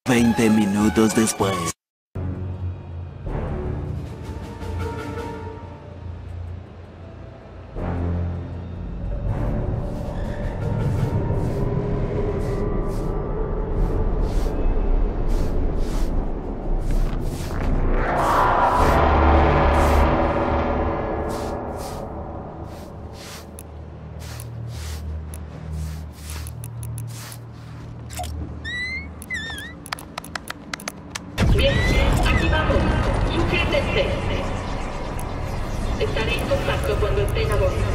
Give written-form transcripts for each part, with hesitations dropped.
20 minutos después. Bien, aquí vamos. Sujétense. Estaré en contacto cuando estén a bordo.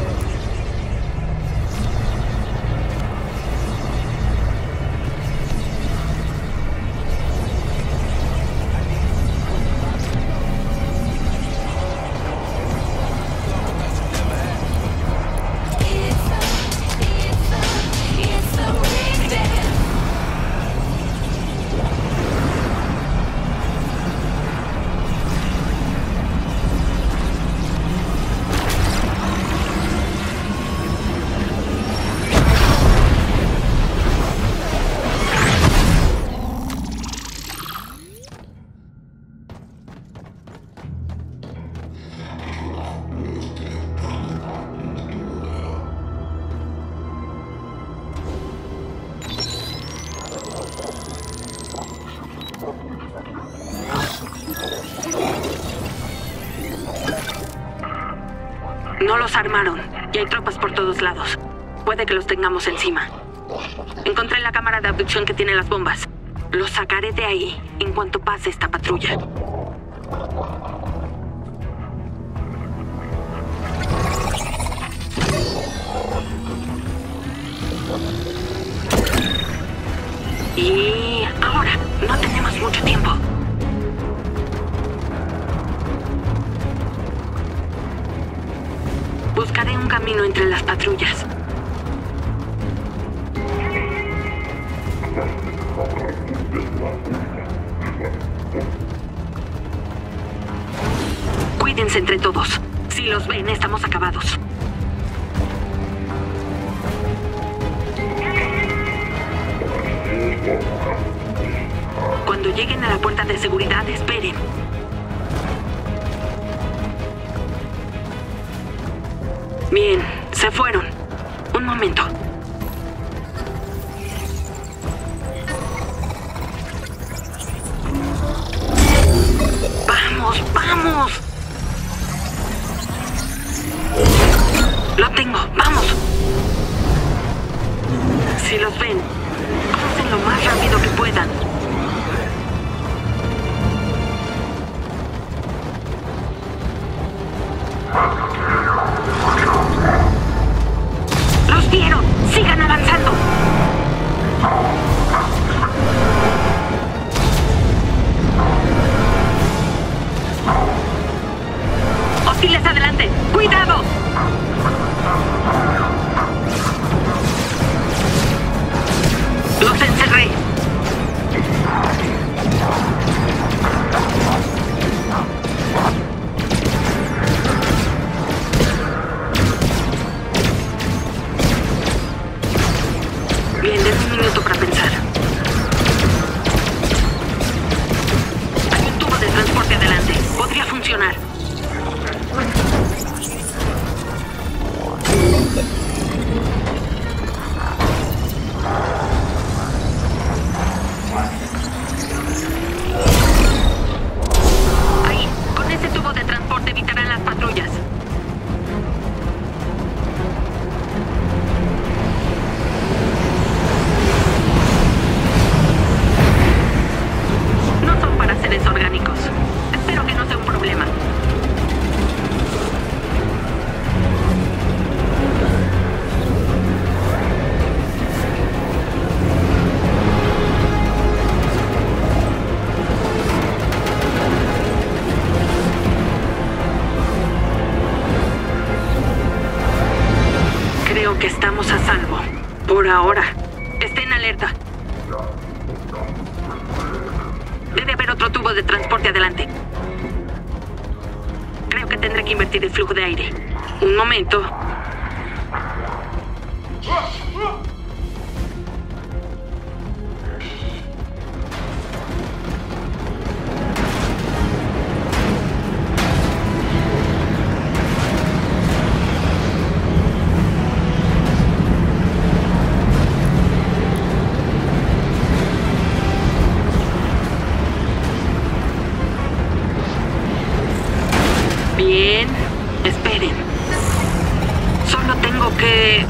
No los armaron y hay tropas por todos lados. Puede que los tengamos encima. Encontré la cámara de abducción que tiene las bombas. Los sacaré de ahí en cuanto pase esta patrulla. Y ahora, no tenemos mucho tiempo. Buscaré un camino entre las patrullas. Cuídense entre todos. Si los ven, estamos acabados. Cuando lleguen a la puerta de seguridad, esperen. Bien, se fueron. Un momento. ¡Vamos, vamos! Lo tengo, vamos. Si los ven, hacen lo más rápido que puedan. ¡Los vieron! ¡Sigan avanzando! ¡Hostiles adelante! ¡Cuidado! ¡Los encerré! Bien, denme un minuto para pensar. Hay un tubo de transporte adelante. Podría funcionar. Ahí, con ese tubo de transporte evitarán las patrullas. No son para seres orgánicos. Espero que no sea un problema. Creo que estamos a salvo. Por ahora. Estén alerta. Debe haber otro tubo de transporte adelante. Creo que tendré que invertir el flujo de aire. Un momento. Ok.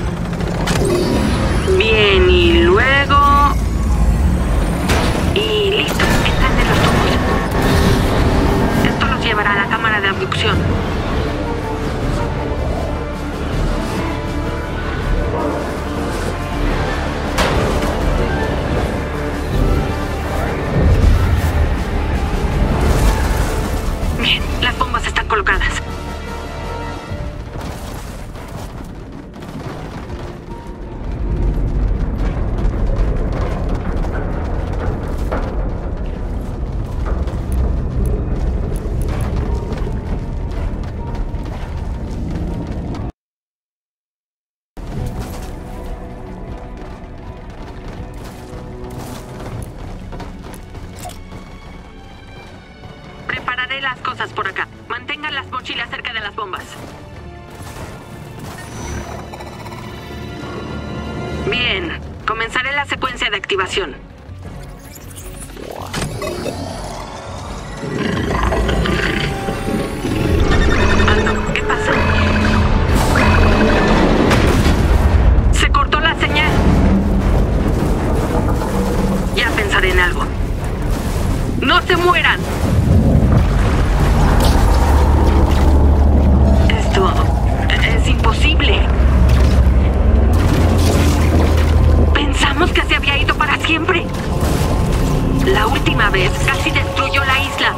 Bien, y luego... Y listo, entran en los tubos. Esto los llevará a la cámara de abducción. Bien, las bombas están colocadas. Prepararé las cosas por acá. Mantengan las mochilas cerca de las bombas. Bien, comenzaré la secuencia de activación. Alto, ¿qué pasa? Se cortó la señal. Ya pensaré en algo. ¡No se mueran! Esto es imposible. Pensamos que se había ido para siempre. La última vez casi destruyó la isla.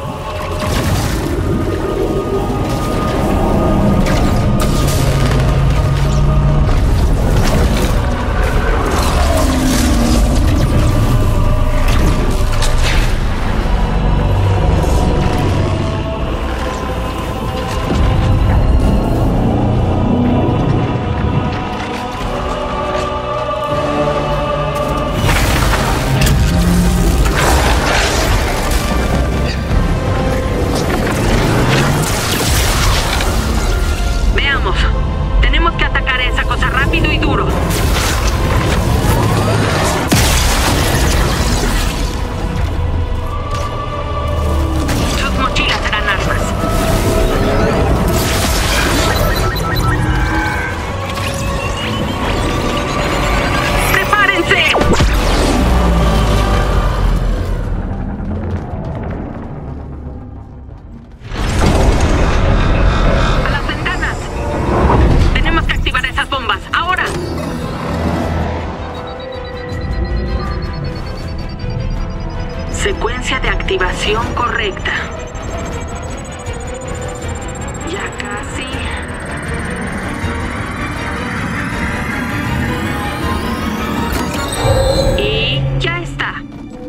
Tenemos que atacar a esa cosa rápido y duro. Sus mochilas serán armas. ¡Prepárense! Secuencia de activación correcta. Ya casi. Y ya está.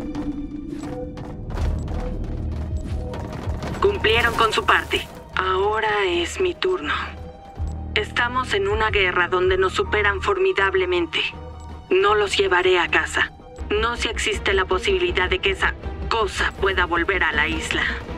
Cumplieron con su parte. Ahora es mi turno. Estamos en una guerra donde nos superan formidablemente. No los llevaré a casa. No si existe la posibilidad de que esa cosa pueda volver a la isla.